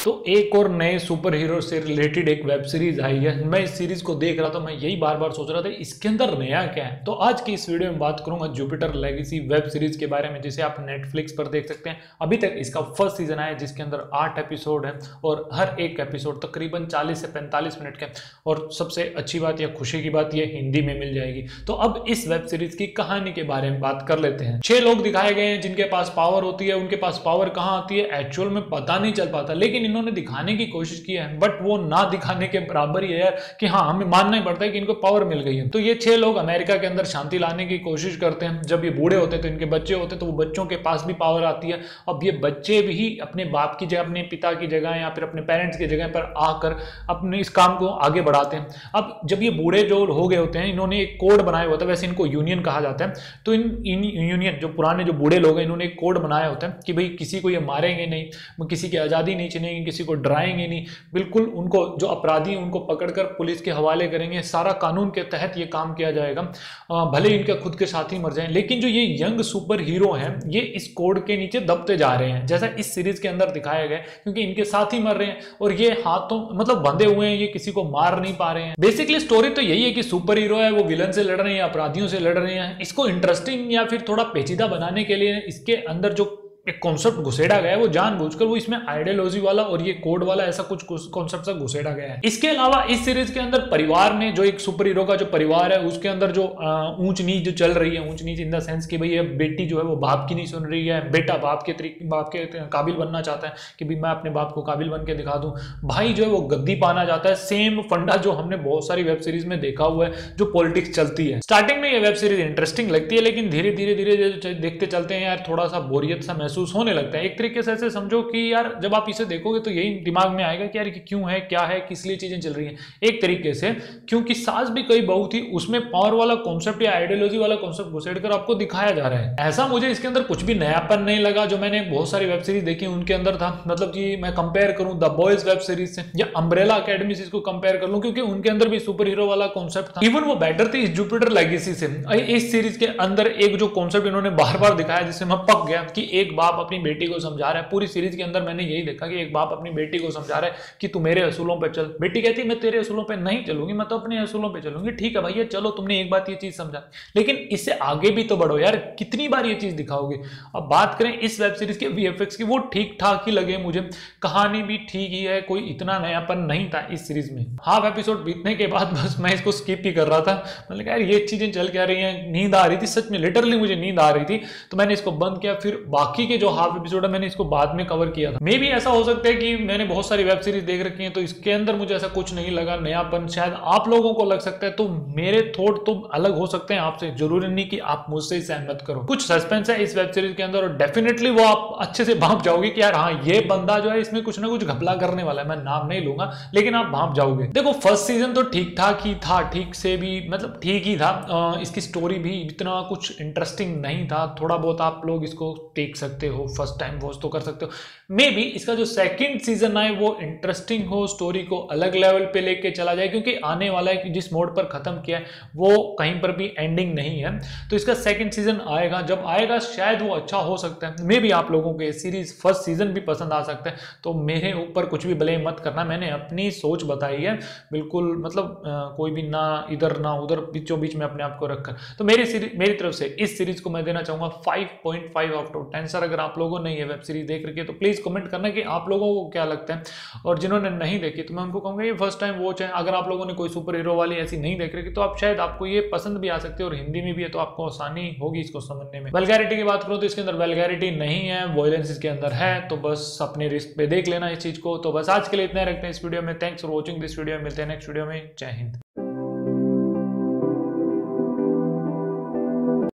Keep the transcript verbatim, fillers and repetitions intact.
तो एक और नए सुपर हीरो से रिलेटेड एक वेब सीरीज आई है। मैं इस सीरीज को देख रहा था, मैं यही बार बार सोच रहा था इसके अंदर नया क्या है। तो आज की इस वीडियो में बात करूंगा जुपिटर लेगेसी वेब सीरीज के बारे में, जिसे आप नेटफ्लिक्स पर देख सकते हैं। अभी तक इसका फर्स्ट सीजन आया जिसके अंदर आठ एपिसोड है और हर एक एपिसोड तकरीबन चालीस से पैंतालीस मिनट का। और सबसे अच्छी बात या खुशी की बात यह हिंदी में मिल जाएगी। तो अब इस वेब सीरीज की कहानी के बारे में बात कर लेते हैं। छह लोग दिखाए गए हैं जिनके पास पावर होती है। उनके पास पावर कहाँ आती है एक्चुअल में पता नहीं चल पाता, लेकिन इन्होंने दिखाने की कोशिश की है, बट वो ना दिखाने के बराबर ही है यार कि हाँ हमें मानना ही पड़ता है कि इनको पावर मिल गई है। तो ये छह लोग अमेरिका के अंदर शांति लाने की कोशिश करते हैं। जब ये बूढ़े होते हैं तो इनके बच्चे होते हैं, तो वो बच्चों के पास भी पावर आती है। अब ये बच्चे भी अपने बाप की जगह, अपने पिता की जगह या फिर अपने पेरेंट्स की जगह पर आकर अपने इस काम को आगे बढ़ाते हैं। अब जब ये बूढ़े जो हो गए होते हैं, इन्होंने एक कोड बनाया होता है, वैसे इनको यूनियन कहा जाता है। तो इन, इन यूनियन जो पुराने जो बूढ़े लोग हैं, इन्होंने एक कोड बनाया होता है कि भाई किसी को ये मारेंगे नहीं, किसी की आज़ादी नहीं छीनेंगे, किसी को डराएंगे नहीं, बिल्कुल उनको जो अपराधी उनको पकड़कर पुलिस के हवाले करेंगे। सारा कानून के तहत ये काम किया जाएगा, भले इनके खुद के साथी मर जाएं। लेकिन जो ये यंग सुपर हीरो हैं, ये इस कोड के नीचे दबते जा रहे हैं, जैसा इस सीरीज के अंदर दिखाया गया, क्योंकि इनके साथी मर रहे हैं और ये हाथों मतलब बंधे हुए हैं, ये किसी को मार नहीं पा रहे हैं। बेसिकली स्टोरी तो यही है कि सुपर हीरो है, वो विलन से लड़ रहे हैं, अपराधियों से लड़ रहे हैं। इसको इंटरेस्टिंग या फिर थोड़ा पेचीदा बनाने के लिए इसके अंदर जो एक कॉन्सेप्ट घुसेड़ा गया है, वो जानबूझकर वो इसमें आइडियोलॉजी वाला और ये कोड वाला ऐसा कुछ कॉन्सेप्ट सा घुसेड़ा गया है। इसके अलावा इस सीरीज के अंदर परिवार में जो एक सुपर हीरो का जो परिवार है, उसके अंदर जो ऊंच नीच जो चल रही है, ऊंच नीच इन द सेंस कि भाई ये बेटी जो है वो बाप की नहीं सुन रही है, बेटा बाप के तरीके बाप के काबिल बनना चाहता है कि भाई मैं अपने बाप को काबिल बन के दिखा दूं, भाई जो है वो गद्दी पाना चाहता है। सेम फंडा जो हमने बहुत सारी वेब सीरीज में देखा हुआ है, जो पॉलिटिक्स चलती है। स्टार्टिंग में ये वेब सीरीज इंटरेस्टिंग लगती है, लेकिन धीरे धीरे धीरे देखते चलते हैं यार थोड़ा सा बोरियत सा महसूस होने लगता है। एक तरीके से ऐसे समझो कि यार जब आप इसे देखोगे तो यही दिमाग में आएगा कि यार ये क्यों है, क्या है, किस लिए चीजें चल रही हैं। एक तरीके से क्योंकि सास भी कई बहू थी, उसमें पावर वाला कॉन्सेप्ट या आइडियोलॉजी वाला कॉन्सेप्ट घुसेड़कर आपको दिखाया जा रहा है। ऐसा मुझे इसके अंदर कुछ भी नयापन नहीं लगा जो मैंने बहुत सारी वेब सीरीज देखी उनके अंदर था। मतलब कि मैं कंपेयर करूं द बॉयज वेब सीरीज से या अम्ब्रेला एकेडमी से इसको कंपेयर कर लूं, क्योंकि उनके अंदर भी सुपर हीरो वाला कॉन्सेप्ट था। इवन वो बेटर थी जुपिटर लेगेसी से। इस सीरीज के अंदर एक जो कॉन्सेप्ट इन्होंने बार बार दिखाया, जिससे मैं पक गया कि एक बाप अपनी बेटी को समझा रहा है। पूरी सीरीज के अंदर मैंने यही देखा कि एक बाप अपनी बेटी को समझा रहा है कि तू मेरे असूलों पे चल। बेटी कहती है मैं तेरे असूलों पे नहीं चलूंगी, मैं तो अपने असूलों पे चलूंगी। ठीक है भैया, चलो तुमने एक बात ये चीज समझा, लेकिन इससे आगे भी तो बढ़ो यार, कितनी बार ये चीज दिखाओगे। अब बात करें इस वेब सीरीज के वीएफएक्स की, वो ठीक ठाक ही लगे मुझे, कहानी भी ठीक ही है, कोई इतना नयापन नहीं था इस सीरीज में। हाफ एपिसोड बीतने के बाद बस मैं इसको स्किप ही कर रहा था। मतलब यार ये चीजें चल क्या रही हैं, नींद आ रही थी, सच में लिटरली मुझे नींद आ रही थी, तो मैंने इसको बंद किया। फिर बाकी के जो हाफ एपिसोड है मैंने इसको बाद में कवर किया था। मे भी ऐसा हो सकता है कि मैंने बहुत सारी वेब सीरीज देख रखी है तो इसके अंदर मुझे ऐसा कुछ नहीं लगा नयापन, शायद आप लोगों को लग सकता है। तो मेरे थॉट तो अलग हो सकते हैं आपसे, जरूरी नहीं कि आप मुझसे सहमत करो। कुछ सस्पेंस है इस वेब सीरीज के अंदर और डेफिनेटली वो आप अच्छे से भांप जाओगे कि यार हाँ ये बंदा जो है इसमें कुछ ना कुछ घपला करने वाला है। मैं नाम नहीं लूंगा, लेकिन आप भांप जाओगे। देखो फर्स्ट सीजन तो ठीक ठाक ही था, ठीक से भी मतलब ठीक ही था। आ, इसकी स्टोरी भी इतना कुछ इंटरेस्टिंग नहीं था। थोड़ा बहुत आप लोग इसको देख सकते हो, फर्स्ट टाइम वॉच तो कर सकते हो। मे बी इसका जो सेकंड सीजन आए वो इंटरेस्टिंग हो, स्टोरी को अलग लेवल पे लेके चला जाए, क्योंकि आने वाला है कि जिस मोड पर खत्म किया है वो कहीं पर भी एंडिंग नहीं है। तो इसका सेकंड सीजन आएगा, जब आएगा शायद वो अच्छा हो सकता है। मे बी आप लोगों को ये सीरीज फर्स्ट सीजन भी पसंद आ सकता है, तो मेरे ऊपर कुछ भी ब्लेम मत करना, मैंने अपनी सोच बताई है बिल्कुल। मतलब आ, कोई भी ना इधर ना उधर, बीचों बीच में अपने आप को रखकर। तो मेरी सीरीज मेरी तरफ से इस सीरीज को मैं देना चाहूंगा five point five out of ten. Sir अगर आप लोगों ने ये वेब सीरीज देख रखी है तो प्लीज कमेंट करना कि आप लोगों को क्या लगता है, और जिन्होंने नहीं देखी तो मैं उनको कहूंगा ये फर्स्ट टाइम वॉच है। अगर आप लोगों ने कोई सुपर हीरो वाली ऐसी नहीं देख रखी तो आप शायद आपको ये पसंद भी आ सकती है, और हिंदी में भी है तो आपको आसानी होगी इसको समझने में। वल्गैरिटी की बात करूं तो इसके अंदर वल्गैरिटी नहीं है, वॉयलेंस इसके अंदर है, तो बस अपने रिस्क पे देख लेना इस चीज को। तो बस आज के लिए इतना रखते हैं इस वीडियो में। Thanks for watching this video, मिलते हैं नेक्स्ट वीडियो में। जय हिंद।